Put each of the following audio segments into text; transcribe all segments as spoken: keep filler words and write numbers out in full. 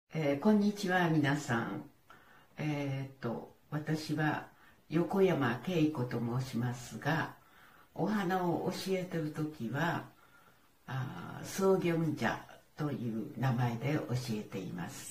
えーこんにちは皆さん。えーっと私は横山恵子と申しますが、お花を教えてる時はあソーギョンジャという名前で教えています。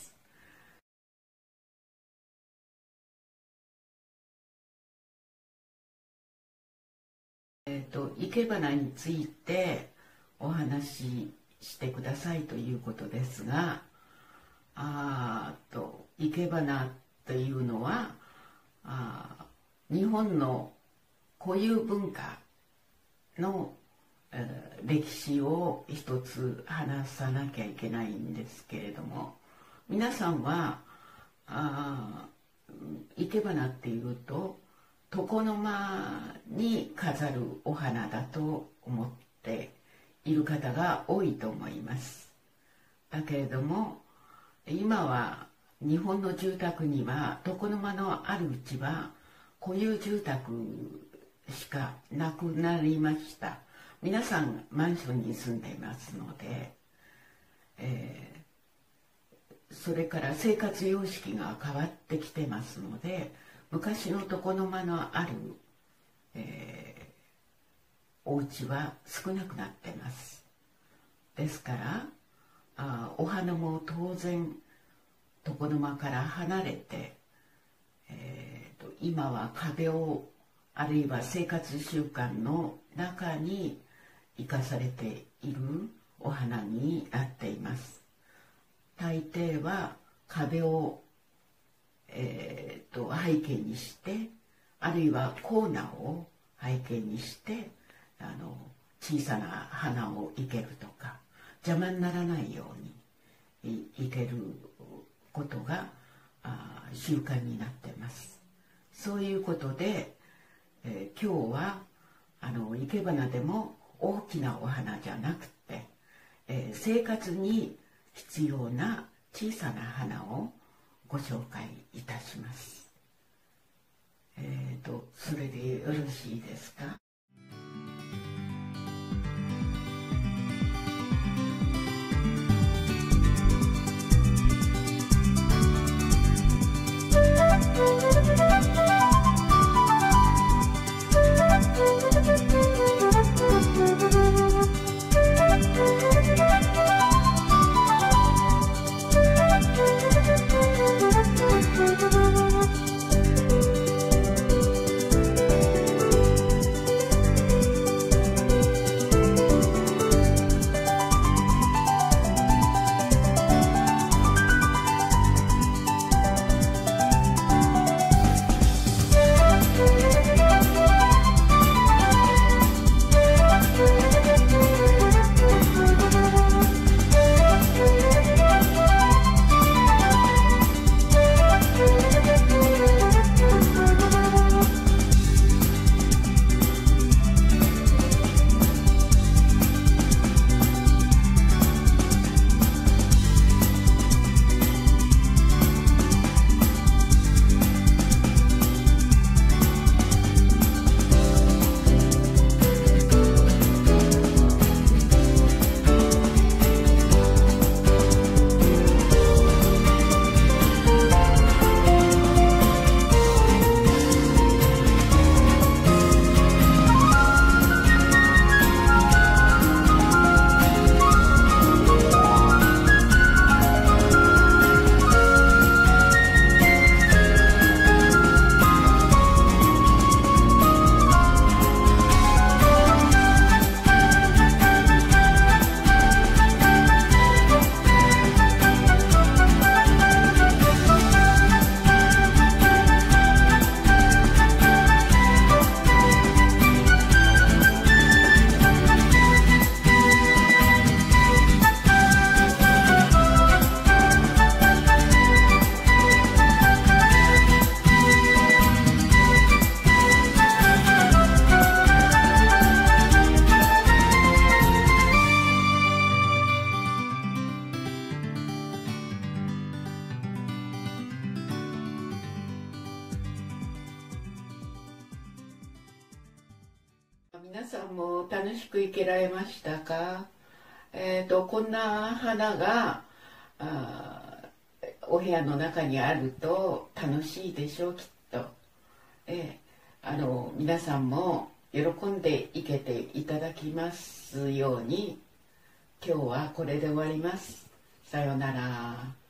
えーっと生け花についてお話ししてくださいということですが、あーと生け花というのはあ日本の固有文化の、えー歴史を一つ話さなきゃいけないんですけれども、皆さんはあ生け花っていうと床の間に飾るお花だと思っている方が多いと思います。だけれども今は日本の住宅には床の間のあるうちは固有住宅しかなくなりました。皆さんマンションに住んでいますので、えーそれから生活様式が変わってきてますので、昔の床の間のある、えーお家は少なくなってます。ですからあお花も当然床の間から離れて、えーと今は壁をあるいは生活習慣の中に生かされているお花になっています。大抵は壁を、えーと背景にして、あるいはコーナーを背景にしてあの小さな花を生けるとか、邪魔にならないように生けることがあ習慣になってます。そういうことで、えー今日はあの生け花でも大きなお花じゃなくて、えー生活に必要な小さな花をご紹介いたします。えーとそれでよろしいですか？皆さんも楽しく生けられましたか？えーとこんな花があお部屋の中にあると楽しいでしょう、きっと。えー、あの皆さんも喜んで生けていただきますように、今日はこれで終わります。さようなら。